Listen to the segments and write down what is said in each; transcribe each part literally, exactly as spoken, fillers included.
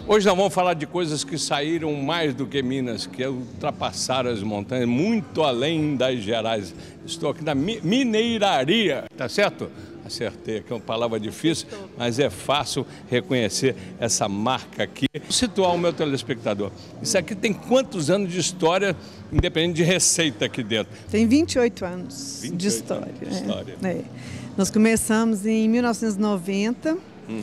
Hoje nós vamos falar de coisas que saíram mais do que Minas, que ultrapassaram as montanhas, muito além das Gerais. Estou aqui na Mineiraria, tá certo? Acertei, que é uma palavra difícil, mas é fácil reconhecer essa marca aqui. Vou situar o meu telespectador. Isso aqui tem quantos anos de história, independente de receita aqui dentro? Tem vinte e oito anos vinte e oito de história. Anos de história. É, é. Nós começamos em mil novecentos e noventa. Hum.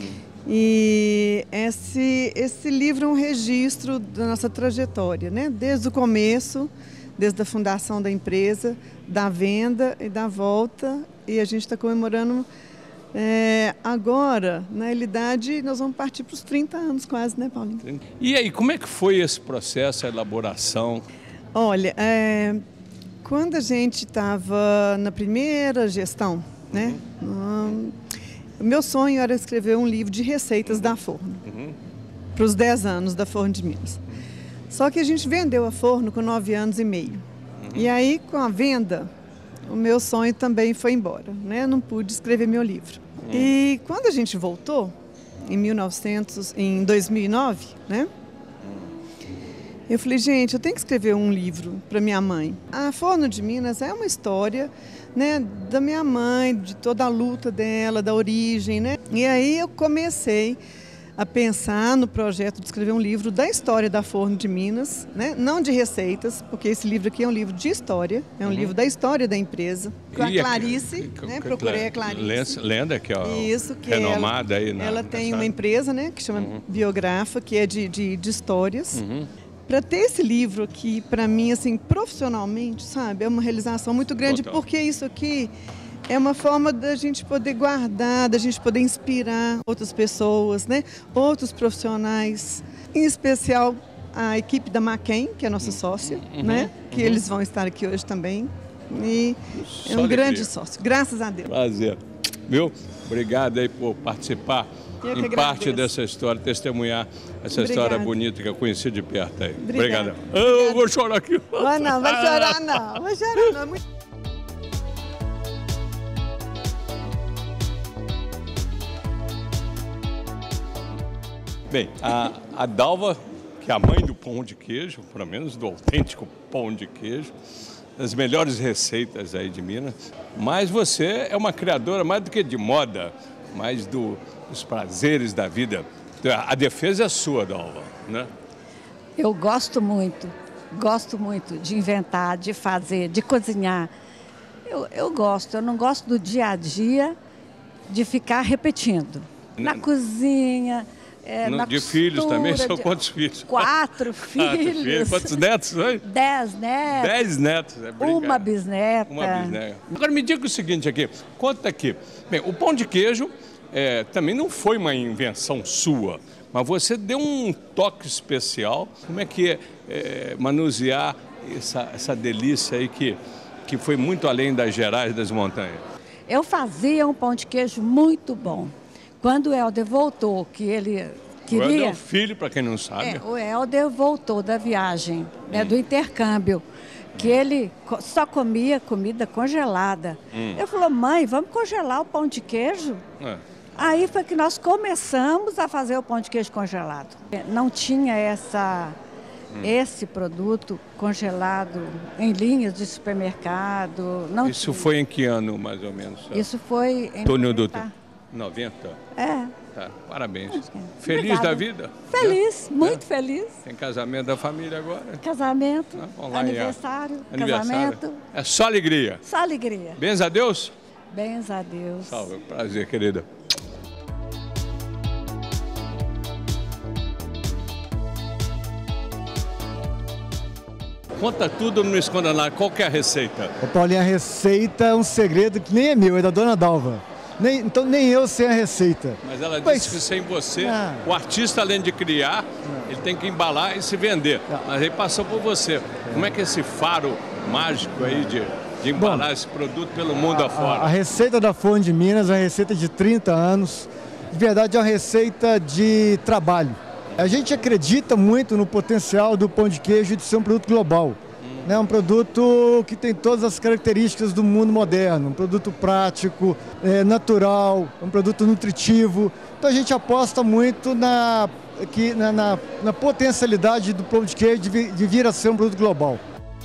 E esse, esse livro é um registro da nossa trajetória, né? Desde o começo, desde a fundação da empresa, da venda e da volta. E a gente está comemorando é, agora, na realidade, nós vamos partir para os trinta anos quase, né, Paulinho? E aí, como é que foi esse processo, a elaboração? Olha, é, quando a gente estava na primeira gestão, né? Uhum. O meu sonho era escrever um livro de receitas da Forno, uhum. para os dez anos da Forno de Minas. Só que a gente vendeu a Forno com nove anos e meio. Uhum. E aí, com a venda, o meu sonho também foi embora, né? Não pude escrever meu livro. Uhum. E quando a gente voltou, em mil e novecentos, em dois mil e nove, né? Eu falei, gente, eu tenho que escrever um livro para minha mãe. A Forno de Minas é uma história, né, da minha mãe, de toda a luta dela, da origem, né? E aí eu comecei a pensar no projeto de escrever um livro da história da Forno de Minas, né? Não de receitas, porque esse livro aqui é um livro de história, é um uhum. livro da história da empresa. Com a Clarice, a, né? Procurei a Clarice. Lenda que ó, Isso, que renomada ela, aí na Ela tem nessa... uma empresa, né, que chama uhum. Biografa, que é de, de, de histórias. Uhum. Para ter esse livro aqui, para mim, assim, profissionalmente, sabe, é uma realização muito grande, Total. Porque isso aqui é uma forma da gente poder guardar, da gente poder inspirar outras pessoas, né, outros profissionais, em especial a equipe da Maquem, que é a nossa sócia, uhum, né, que uhum. eles vão estar aqui hoje também, e é um grande sócio, graças a Deus. Prazer, viu? Obrigado aí por participar. Em parte dessa história, testemunhar essa Obrigada. História bonita que eu conheci de perto aí. Obrigado. Oh, eu vou chorar aqui. Vai não, vai chorar não. Vai chorar não. É muito... Bem, a, a Dalva, que é a mãe do pão de queijo, pelo menos do autêntico pão de queijo, das melhores receitas aí de Minas, mas você é uma criadora mais do que de moda, mais do, dos prazeres da vida. A defesa é sua, Dalva, né? Eu gosto muito, gosto muito de inventar, de fazer, de cozinhar. Eu, eu gosto, eu não gosto do dia a dia de ficar repetindo. Na cozinha, é, no, na de costura, filhos também, são de... quantos filhos? Quatro filhos. Quatro filhos. Quantos netos? Oi? Dez netos. Dez netos, é brincar. Uma bisneta. Uma bisneta. Agora me diga o seguinte aqui, conta aqui. Bem, o pão de queijo é, também não foi uma invenção sua, mas você deu um toque especial. Como é que é, é manusear essa, essa delícia aí que, que foi muito além das Gerais, das montanhas? Eu fazia um pão de queijo muito bom. Quando o Helder voltou, que ele queria... O Helder é o filho, para quem não sabe. É, o Helder voltou da viagem, né, hum. do intercâmbio, que ele só comia comida congelada. Hum. Eu falei, mãe, vamos congelar o pão de queijo? É. Aí foi que nós começamos a fazer o pão de queijo congelado. Não tinha essa, hum. esse produto congelado em linhas de supermercado. Não Isso tinha. Foi em que ano, mais ou menos? Isso foi em Túnel do noventa? É. Tá, parabéns. Feliz Obrigada. Da vida? Feliz, é? muito é? feliz. Tem casamento da família agora? Casamento, ah, aniversário, aniversário, casamento. É só alegria? Só alegria. Bens a Deus? Bens a Deus. Salve, prazer, querida. Conta tudo, não me esconda nada. Qual que é a receita? Ô, Paulinho, a receita é um segredo que nem é meu, é da dona Dalva. Nem, então nem eu sei a receita. Mas ela Mas... disse que sem você, ah. o artista, além de criar, ah. ele tem que embalar e se vender. Ah. Mas aí passou por você. Como é que é esse faro mágico aí de, de embalar Bom, esse produto pelo mundo a, afora? A, a receita da Forno de Minas é uma receita de trinta anos. De verdade, é uma receita de trabalho. A gente acredita muito no potencial do pão de queijo de ser um produto global. Hum. né? Um produto que tem todas as características do mundo moderno, um produto prático, é, natural, um produto nutritivo. Então a gente aposta muito na, que, na, na, na potencialidade do pão de queijo de vir, de vir a ser um produto global.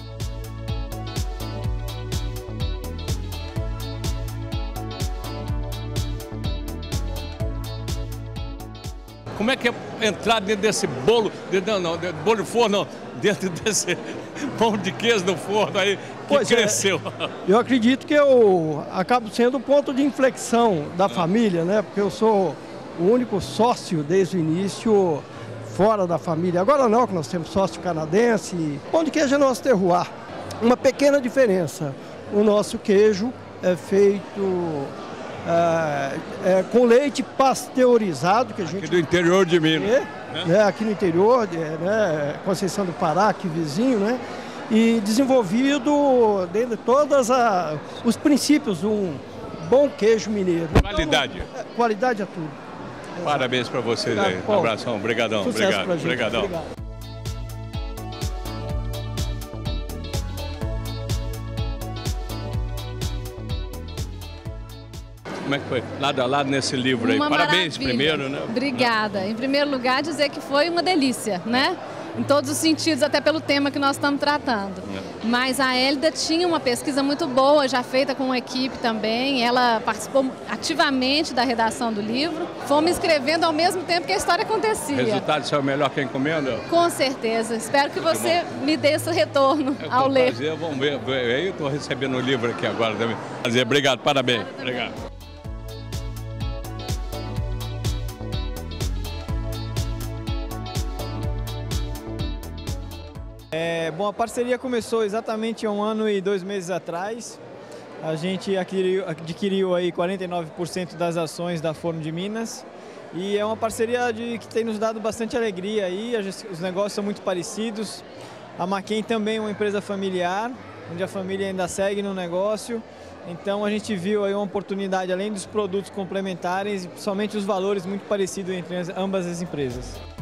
Como é que é entrar dentro desse bolo, dentro, não, não, bolo de forno, não, dentro desse pão de queijo no forno aí que pois cresceu? É, eu acredito que eu acabo sendo o ponto de inflexão da é. família, né? Porque eu sou o único sócio desde o início fora da família. Agora não, que nós temos sócio canadense. Pão de queijo é nosso terroir. Uma pequena diferença, o nosso queijo é feito... É, é, com leite pasteurizado, que a gente... Aqui do interior de Minas. É, né? Né, aqui no interior, é, né, Conceição do Pará, aqui vizinho, né? E desenvolvido dentro de todos os princípios de um bom queijo mineiro. Qualidade. Então, é, qualidade é tudo. Parabéns para vocês. Obrigado, aí. Um abração, obrigadão. Sucesso Obrigado. Pra gente. Obrigadão. Obrigado. Como é que foi? Lado a lado nesse livro aí. Uma Parabéns maravilha. primeiro, né? Obrigada. Em primeiro lugar, dizer que foi uma delícia, né? Em todos os sentidos, até pelo tema que nós estamos tratando. É. Mas a Hélida tinha uma pesquisa muito boa, já feita com uma equipe também. Ela participou ativamente da redação do livro. Fomos escrevendo ao mesmo tempo que a história acontecia. O resultado saiu melhor que a encomenda? Com certeza. Espero que muito você bom. me dê esse retorno é, ao ler. Prazer, vamos ver. Eu estou recebendo o livro aqui agora também. Prazer, obrigado, parabéns. Obrigado. É, bom, a parceria começou exatamente há um ano e dois meses atrás. A gente adquiriu, adquiriu aí quarenta e nove por cento das ações da Forno de Minas e é uma parceria de, que tem nos dado bastante alegria aí. Os negócios são muito parecidos. A Maquem também é uma empresa familiar, onde a família ainda segue no negócio. Então a gente viu aí uma oportunidade, além dos produtos complementares, somente os valores muito parecidos entre ambas as empresas.